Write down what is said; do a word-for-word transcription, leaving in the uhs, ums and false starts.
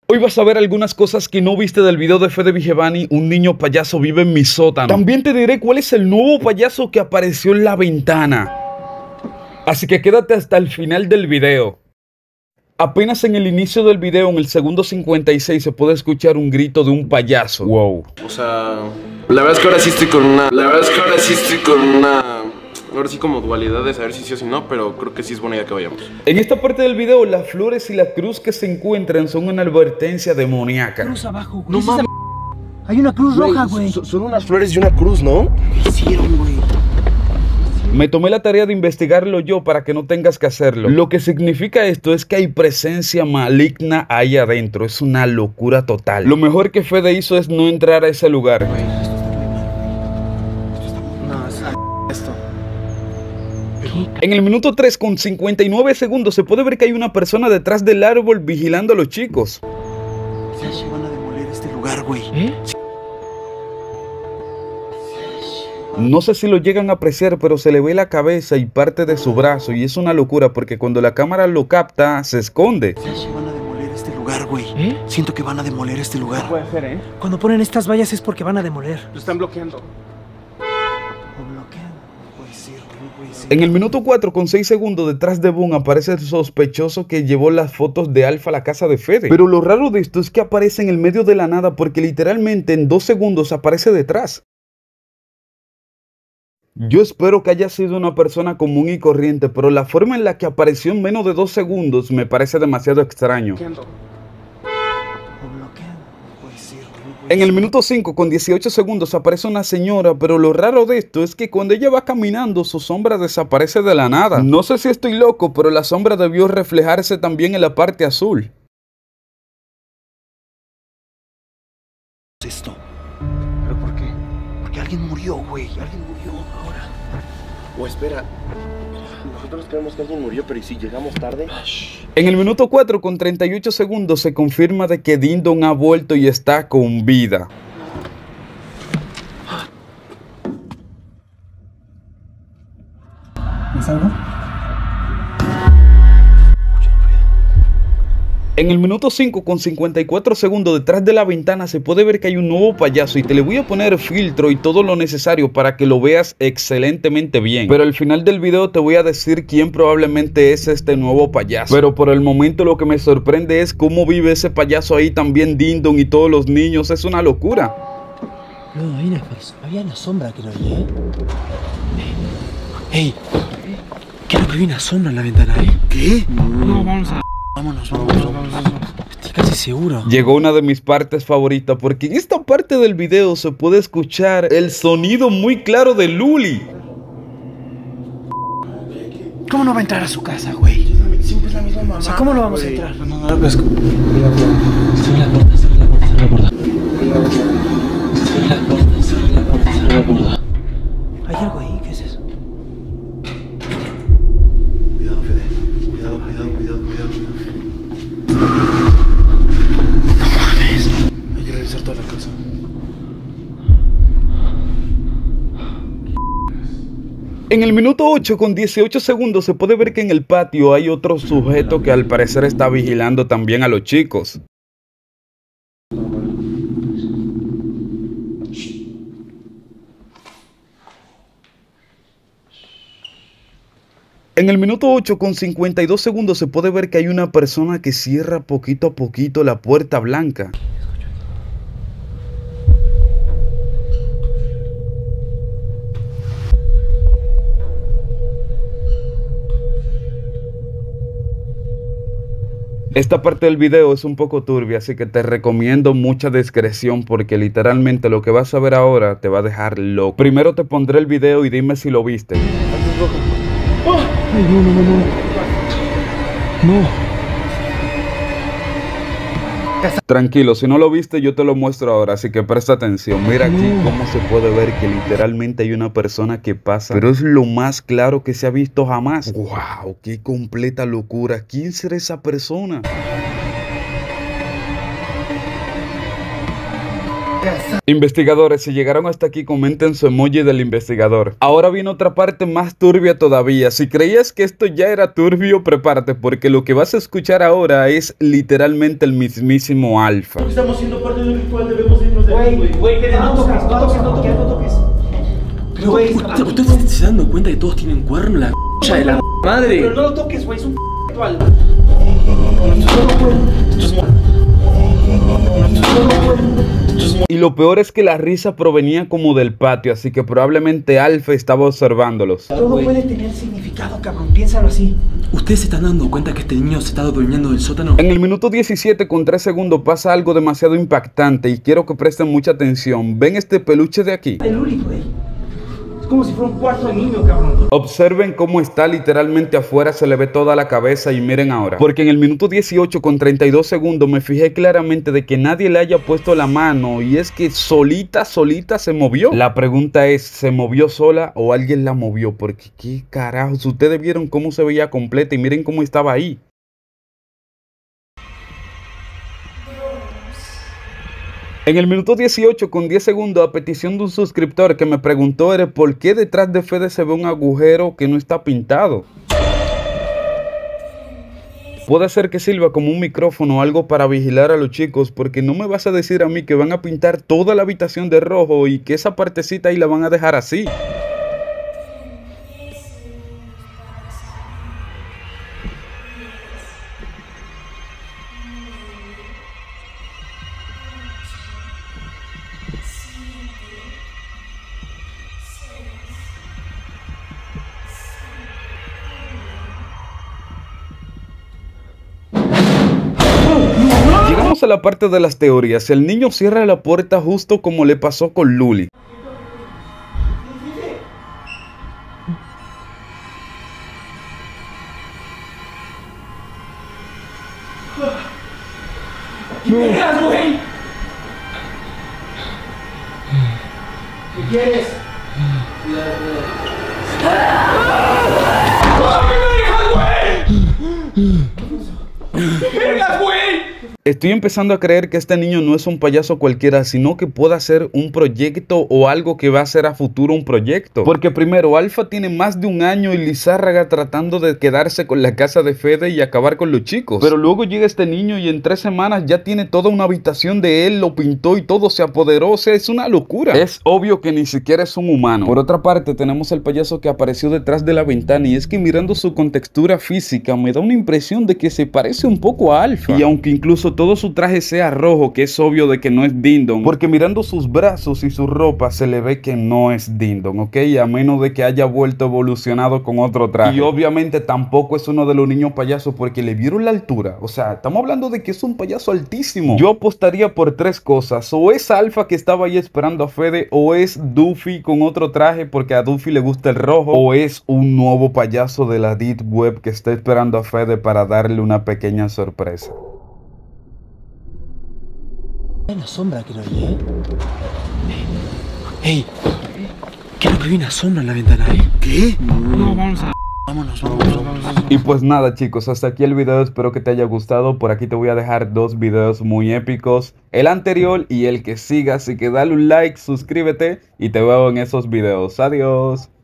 Hoy vas a ver algunas cosas que no viste del video de Fede Vigevani, un niño payaso vive en mi sótano. También te diré cuál es el nuevo payaso que apareció en la ventana. Así que quédate hasta el final del video. Apenas en el inicio del video, en el segundo cincuenta y seis, se puede escuchar un grito de un payaso. Wow. O sea, la verdad es que ahora sí estoy con una... La verdad es que ahora sí estoy con una... Ahora sí como dualidad de saber si sí o si no, pero creo que sí es buena idea que vayamos. En esta parte del video, las flores y la cruz que se encuentran son una advertencia demoníaca. Cruz abajo, güey. No mames. Hay una cruz roja, güey. Son unas flores y una cruz, ¿no? ¿Qué hicieron, güey? Me tomé la tarea de investigarlo yo para que no tengas que hacerlo. Lo que significa esto es que hay presencia maligna ahí adentro. Es una locura total. Lo mejor que Fede hizo es no entrar a ese lugar. Güey, esto está muy mal, güey. Esto está muy... No, es esto. En el minuto tres con cincuenta y nueve segundos se puede ver que hay una persona detrás del árbol vigilando a los chicos. Se van a demoler este lugar, güey. ¿Eh? No sé si lo llegan a apreciar, pero se le ve la cabeza y parte de su brazo. Y es una locura porque cuando la cámara lo capta, se esconde. Se van a demoler este lugar, güey. ¿Eh? Siento que van a demoler este lugar. No puede ser, ¿eh? Cuando ponen estas vallas es porque van a demoler. Lo están bloqueando. ¿O bloquean? No puede ser, no puede ser. En el minuto cuatro con seis segundos detrás de Boom aparece el sospechoso que llevó las fotos de Alfa a la casa de Fede. Pero lo raro de esto es que aparece en el medio de la nada porque literalmente en dos segundos aparece detrás. Yo espero que haya sido una persona común y corriente, pero la forma en la que apareció en menos de dos segundos me parece demasiado extraño. En el minuto cinco con dieciocho segundos aparece una señora, pero lo raro de esto es que cuando ella va caminando su sombra desaparece de la nada. No sé si estoy loco, pero la sombra debió reflejarse también en la parte azul. Esto. ¿Pero por qué? Porque alguien murió, güey. Alguien murió ahora. O espera, nosotros creemos que alguien murió, pero ¿y si llegamos tarde? En el minuto cuatro con treinta y ocho segundos se confirma de que Dindon ha vuelto y está con vida. ¿Es algo? En el minuto cinco con cincuenta y cuatro segundos detrás de la ventana se puede ver que hay un nuevo payaso y te le voy a poner filtro y todo lo necesario para que lo veas excelentemente bien. Pero al final del video te voy a decir quién probablemente es este nuevo payaso. Pero por el momento lo que me sorprende es cómo vive ese payaso ahí también Dindon y todos los niños. Es una locura. No, hay una, había una sombra que no vi, ¿eh? ¡Ey! Creo que vi una sombra en la ventana, ¿eh? ¿Qué? No, vamos a... Vámonos, vámonos, vámonos, vámonos. Estoy casi seguro. Llegó una de mis partes favoritas porque en esta parte del video se puede escuchar el sonido muy claro de Luli. ¿Cómo no va a entrar a su casa, güey? Siempre es la misma mamá. O sea, ¿cómo no vamos a entrar? No, no, no, no, es que... Cierra la puerta, cierra la puerta, cierra la puerta. Cierra la puerta, cierra la puerta, cierra la puerta. ¿Hay algo ahí? ¿Qué es eso? Cuidado, Fede. Cuidado, cuidado, cuidado, cuidado. No mames. Hay que revisar toda la casa. En el minuto ocho con dieciocho segundos se puede ver que en el patio hay otro sujeto que al parecer está vigilando también a los chicos. En el minuto ocho con cincuenta y dos segundos se puede ver que hay una persona que cierra poquito a poquito la puerta blanca. Esta parte del video es un poco turbia, así que te recomiendo mucha discreción porque literalmente lo que vas a ver ahora te va a dejar loco. Primero te pondré el video y dime si lo viste. Ay, no, no, no, no. No. Tranquilo, si no lo viste yo te lo muestro ahora, así que presta atención. Mira aquí No. cómo se puede ver que literalmente hay una persona que pasa, pero es lo más claro que se ha visto jamás. ¡Wow! ¡Qué completa locura! ¿Quién será esa persona? Investigadores, si llegaron hasta aquí, comenten su emoji del investigador. Ahora viene otra parte más turbia todavía. Si creías que esto ya era turbio, prepárate, porque lo que vas a escuchar ahora es literalmente el mismísimo Alfa. Estamos siendo parte de un ritual, debemos irnos de aquí, güey. Güey, no toques, no toques, no toques, no toques. Pero, güey, ¿usted, ¿usted se está dando cuenta que todos tienen cuerno? La c*** de la madre. Pero no lo toques, güey, es un ritual. Y lo peor es que la risa provenía como del patio, así que probablemente Alfa estaba observándolos. Todo puede tener significado, cabrón, piénsalo así. ¿Ustedes se están dando cuenta que este niño se está durmiendo del sótano? En el minuto diecisiete con tres segundos pasa algo demasiado impactante y quiero que presten mucha atención. ¿Ven este peluche de aquí? El Uri, güey. Es como si fuera un cuarto de niño, cabrón. Observen cómo está literalmente afuera, se le ve toda la cabeza y miren ahora. Porque en el minuto dieciocho con treinta y dos segundos me fijé claramente de que nadie le haya puesto la mano y es que solita, solita se movió. La pregunta es, ¿se movió sola o alguien la movió? Porque qué carajos, ustedes vieron cómo se veía completa y miren cómo estaba ahí. En el minuto dieciocho con diez segundos, a petición de un suscriptor que me preguntó era por qué detrás de Fede se ve un agujero que no está pintado. Puede ser que sirva como un micrófono o algo para vigilar a los chicos, porque no me vas a decir a mí que van a pintar toda la habitación de rojo y que esa partecita ahí la van a dejar así. Llegamos a la parte de las teorías. El niño cierra la puerta justo como le pasó con Luli. ¿Qué quieres, güey? ¿Qué quieres? Estoy empezando a creer que este niño no es un payaso cualquiera, sino que pueda ser un proyecto o algo que va a ser a futuro un proyecto. Porque primero, Alfa tiene más de un año y Lizárraga tratando de quedarse con la casa de Fede y acabar con los chicos. Pero luego llega este niño y en tres semanas ya tiene toda una habitación de él, lo pintó y todo se apoderó. O sea, es una locura. Es obvio que ni siquiera es un humano. Por otra parte, tenemos el payaso que apareció detrás de la ventana y es que mirando su contextura física me da una impresión de que se parece un poco a Alfa. Y aunque incluso todo su traje sea rojo, que es obvio de que no es Ding Dong, porque mirando sus brazos y su ropa se le ve que no es Ding Dong, ¿ok? A menos de que haya vuelto evolucionado con otro traje. Y obviamente tampoco es uno de los niños payasos porque le vieron la altura. O sea, estamos hablando de que es un payaso altísimo. Yo apostaría por tres cosas. O es Alfa que estaba ahí esperando a Fede, o es Duffy con otro traje porque a Duffy le gusta el rojo, o es un nuevo payaso de la Deep Web que está esperando a Fede para darle una pequeña sorpresa. Hay una sombra que no hay, ¿eh? Ey, creo que vi una sombra en la ventana, ¿eh? ¿Qué? No, vamos a... Vámonos, vámonos, vámonos, vámonos. Y pues nada chicos, hasta aquí el video, espero que te haya gustado. Por aquí te voy a dejar dos videos muy épicos, el anterior y el que siga, así que dale un like, suscríbete y te veo en esos videos. Adiós.